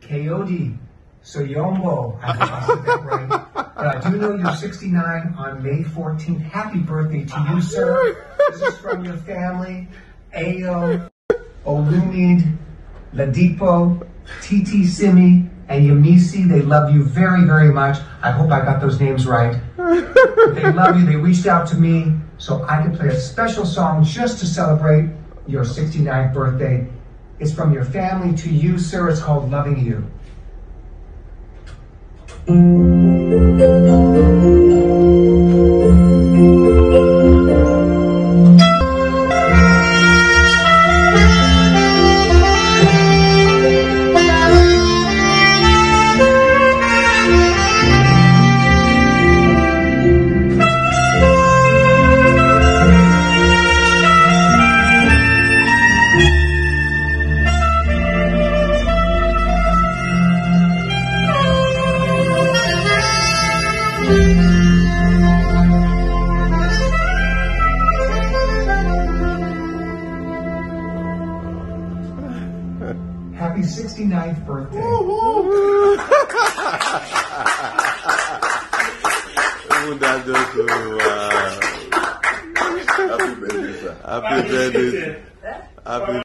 Coyote Soyombo. I hope I said that right. But I do know you're 69 on May 14th. Happy birthday to you, sir. This is from your family. Ayo, Olumide, Ladipo, Titi Simi, and Yamisi. They love you very, very much. I hope I got those names right. They love you. They reached out to me so I could play a special song just to celebrate your 69th birthday. It's from your family to you, sir. It's called Loving You. Happy 69th birthday. Happy birthday, sir. Happy birthday.